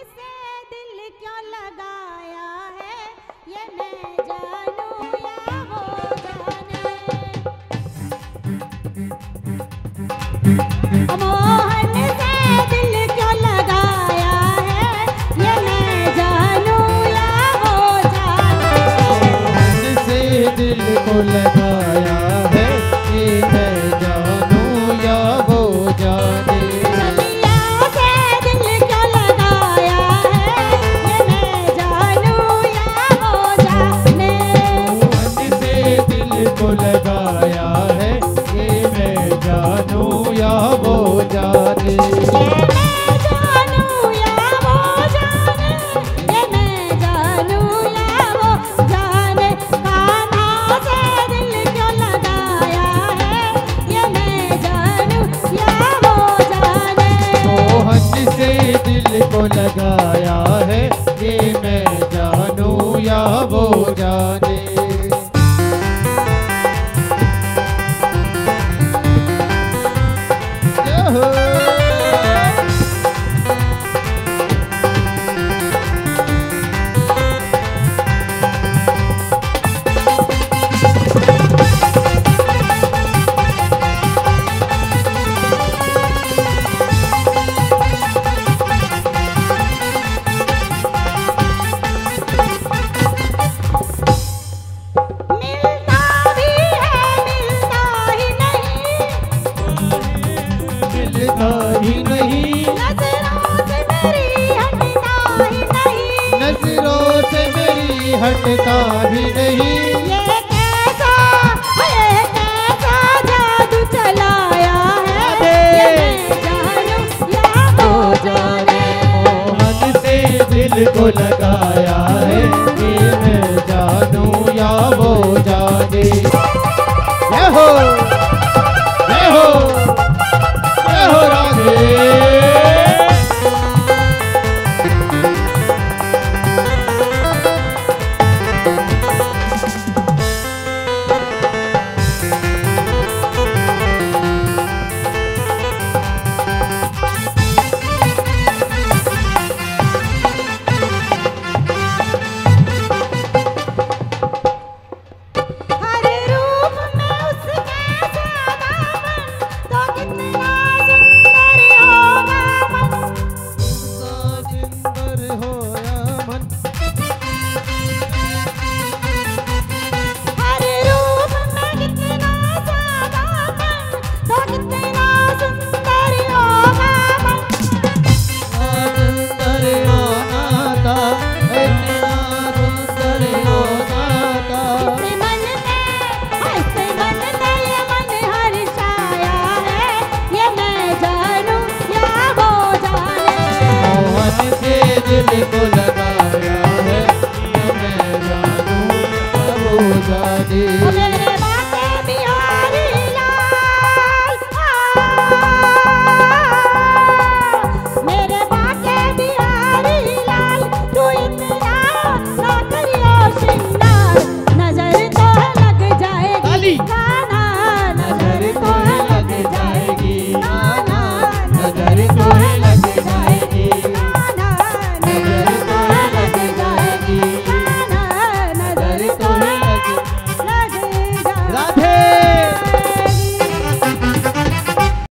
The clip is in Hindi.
से दिल क्यों लगाया है, ये मैं जानूं या वो जाने। मोहन से दिल क्यों लगाया है, ये मैं जानूं या वो जाने। मोहन से दिल को लगाया है, ये मैं जानूं या वो जाने। रबिया से दिल क्यों लगाया है, ये मैं जानूं या वो जाने। मोहन से दिल को लगाया है, ये मैं जानूं या वो जाने। ये मैं जानूं या वो जाने, ये मैं जानूं या वो जाने। कान्हा से दिल क्यों लगाया है, ये मैं जानूं या वो जाने। मोहन से दिल को लगाया है, ये मैं जानूं या वो जाने। मिलता भी है, मिलता ही नहीं, मिलता ही नहीं, नजरों से मेरी हटता ही नहीं। नजरों से मेरी हटता भी नहीं। ये कैसा जादू चलाया है, ये मैं जानूं या वो जाने। मोहन से दिल को लगाया